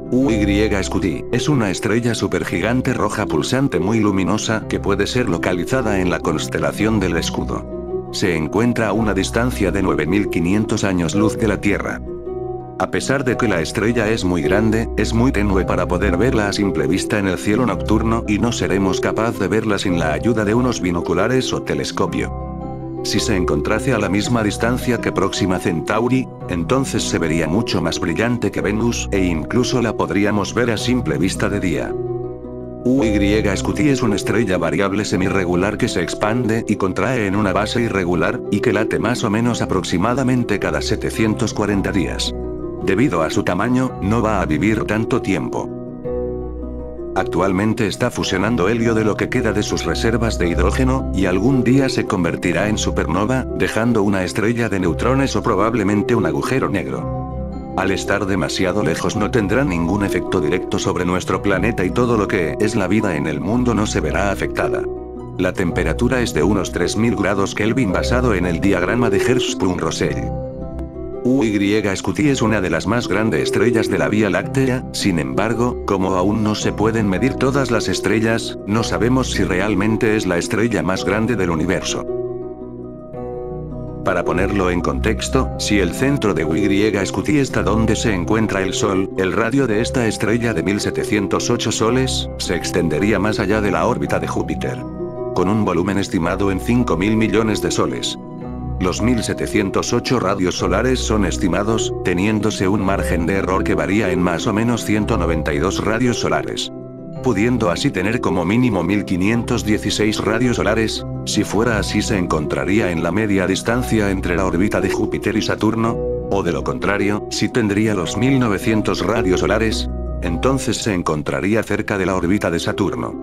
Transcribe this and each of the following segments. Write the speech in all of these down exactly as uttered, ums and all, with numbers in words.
U Y Scuti es una estrella supergigante roja pulsante muy luminosa que puede ser localizada en la constelación del Escudo. Se encuentra a una distancia de nueve mil quinientos años luz de la Tierra. A pesar de que la estrella es muy grande, es muy tenue para poder verla a simple vista en el cielo nocturno y no seremos capaz de verla sin la ayuda de unos binoculares o telescopio. Si se encontrase a la misma distancia que Próxima Centauri, entonces se vería mucho más brillante que Venus e incluso la podríamos ver a simple vista de día. U Y Scuti es una estrella variable semirregular que se expande y contrae en una base irregular, y que late más o menos aproximadamente cada setecientos cuarenta días. Debido a su tamaño, no va a vivir tanto tiempo. Actualmente está fusionando helio de lo que queda de sus reservas de hidrógeno, y algún día se convertirá en supernova, dejando una estrella de neutrones o probablemente un agujero negro. Al estar demasiado lejos no tendrá ningún efecto directo sobre nuestro planeta y todo lo que es la vida en el mundo no se verá afectada. La temperatura es de unos tres mil grados Kelvin basado en el diagrama de Hertzsprung-Russell. U Y Scuti es una de las más grandes estrellas de la Vía Láctea, sin embargo, como aún no se pueden medir todas las estrellas, no sabemos si realmente es la estrella más grande del universo. Para ponerlo en contexto, si el centro de U Y Scuti está donde se encuentra el Sol, el radio de esta estrella de mil setecientos ocho soles, se extendería más allá de la órbita de Júpiter. Con un volumen estimado en cinco mil millones de soles. Los mil setecientos ocho radios solares son estimados, teniéndose un margen de error que varía en más o menos ciento noventa y dos radios solares. Pudiendo así tener como mínimo mil quinientos dieciséis radios solares, si fuera así se encontraría en la media distancia entre la órbita de Júpiter y Saturno, o de lo contrario, si tendría los mil novecientos radios solares, entonces se encontraría cerca de la órbita de Saturno.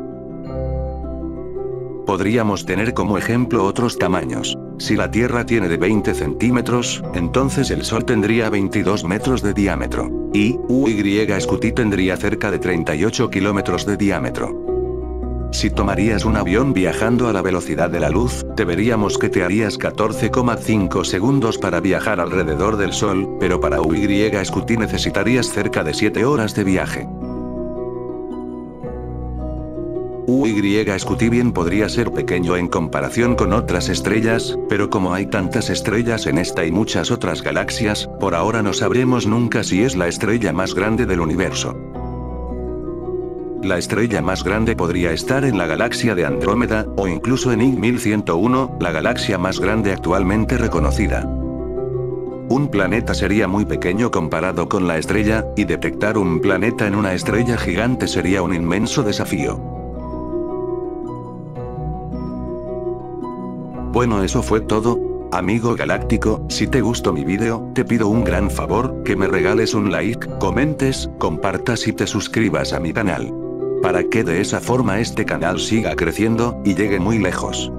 Podríamos tener como ejemplo otros tamaños. Si la Tierra tiene de veinte centímetros, entonces el Sol tendría veintidós metros de diámetro. Y U Y Scuti tendría cerca de treinta y ocho kilómetros de diámetro. Si tomarías un avión viajando a la velocidad de la luz, te veríamos que te harías catorce coma cinco segundos para viajar alrededor del Sol, pero para U Y Scuti necesitarías cerca de siete horas de viaje. U Y Scuti bien podría ser pequeño en comparación con otras estrellas, pero como hay tantas estrellas en esta y muchas otras galaxias, por ahora no sabremos nunca si es la estrella más grande del universo. La estrella más grande podría estar en la galaxia de Andrómeda, o incluso en I G mil ciento uno, la galaxia más grande actualmente reconocida. Un planeta sería muy pequeño comparado con la estrella, y detectar un planeta en una estrella gigante sería un inmenso desafío. Bueno, eso fue todo, amigo galáctico. Si te gustó mi video, te pido un gran favor, que me regales un like, comentes, compartas y te suscribas a mi canal. Para que de esa forma este canal siga creciendo, y llegue muy lejos.